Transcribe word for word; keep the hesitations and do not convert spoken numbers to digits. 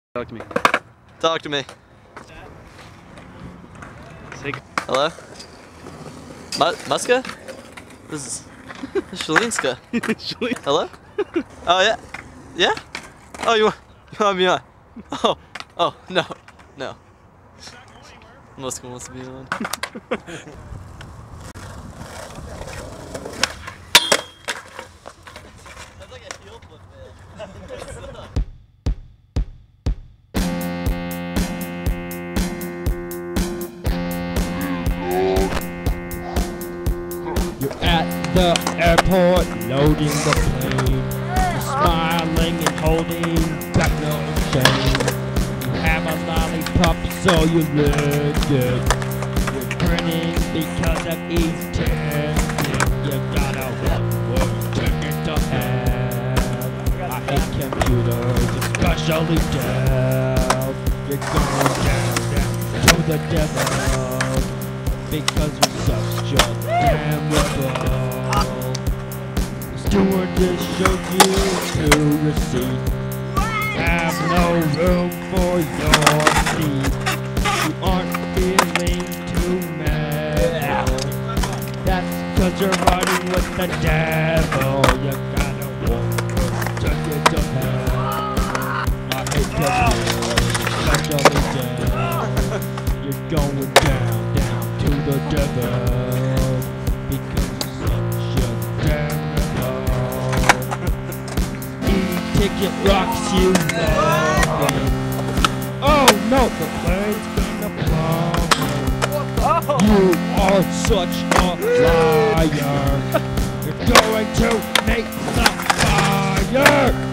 Talk to me. Talk to me. Say Hello? Mu Muska? This is, this is Shalinska. Hello? Oh, yeah? Yeah? Oh, you want, you want me on? Oh, oh, no, no. Muska wants to be on. That's like a heel flip, man. You're at the airport, loading the plane. You're smiling and holding back no shame. You have a lollipop, so you lick it. You're grinning because of eating. You gotta want what ticket to have. I hate computers, especially Dell. You're going down, down to the devil. Because you're such a damn rebel. The stewardess showed you to your seat. Have no room for your seat. You aren't feeling too mad. That's cause you're riding with the devil. You gotta walk to get to hell. I hate computers, especially Dell. You're going down, down to the devil because you're such a damn rebel. E-ticket rocks you love me. Oh no, the plane's gonna blow me. You are such a liar. You're going to make the fire.